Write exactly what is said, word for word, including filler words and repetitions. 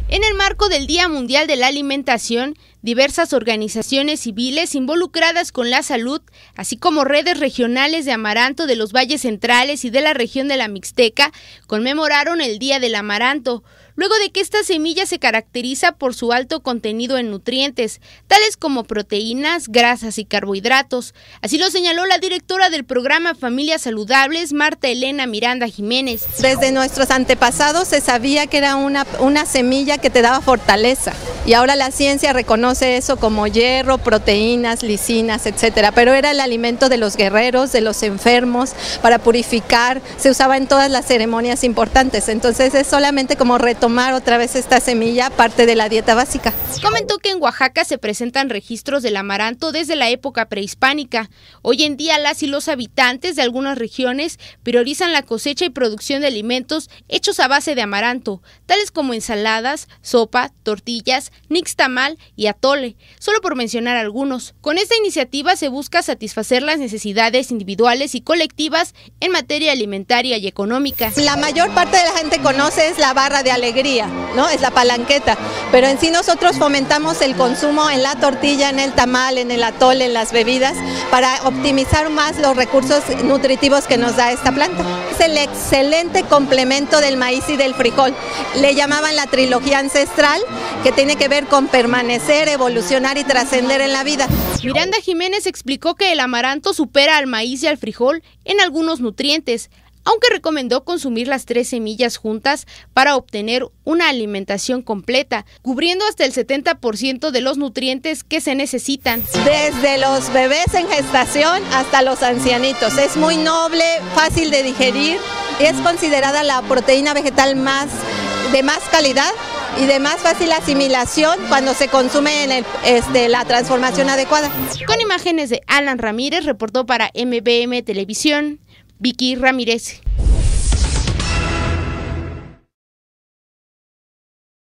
En el marco del Día Mundial de la Alimentación, diversas organizaciones civiles involucradas con la salud, así como redes regionales de amaranto de los valles centrales y de la región de la Mixteca, conmemoraron el Día del Amaranto, luego de que esta semilla se caracteriza por su alto contenido en nutrientes, tales como proteínas, grasas y carbohidratos. Así lo señaló la directora del programa Familias Saludables, Marta Elena Miranda Jiménez. Desde nuestros antepasados se sabía que era una, una semilla que te daba fortaleza, y ahora la ciencia reconoce eso como hierro, proteínas, lisinas, etcétera, pero era el alimento de los guerreros, de los enfermos, para purificar, se usaba en todas las ceremonias importantes, entonces es solamente como retomar otra vez esta semilla, parte de la dieta básica. Comentó que en Oaxaca se presentan registros del amaranto desde la época prehispánica. Hoy en día las y los habitantes de algunas regiones priorizan la cosecha y producción de alimentos hechos a base de amaranto, tales como ensaladas, sopa, tortillas, nixtamal y atole, solo por mencionar algunos. Con esta iniciativa se busca satisfacer las necesidades individuales y colectivas en materia alimentaria y económica. La mayor parte de la gente conoce es la barra de alegría, ¿no? Es la palanqueta, pero en sí nosotros fomentamos el consumo en la tortilla, en el tamal, en el atole, en las bebidas, para optimizar más los recursos nutritivos que nos da esta planta. Es el excelente complemento del maíz y del frijol. Le llamaban la trilogía ancestral, que tiene que ver con permanecer, evolucionar y trascender en la vida. Miranda Jiménez explicó que el amaranto supera al maíz y al frijol en algunos nutrientes, aunque recomendó consumir las tres semillas juntas para obtener una alimentación completa, cubriendo hasta el setenta por ciento de los nutrientes que se necesitan. Desde los bebés en gestación hasta los ancianitos. Es muy noble, fácil de digerir y es considerada la proteína vegetal más de más calidad y de más fácil asimilación cuando se consume en el, este, la transformación adecuada. Con imágenes de Alan Ramírez, reportó para M B M Televisión, Vicky Ramírez.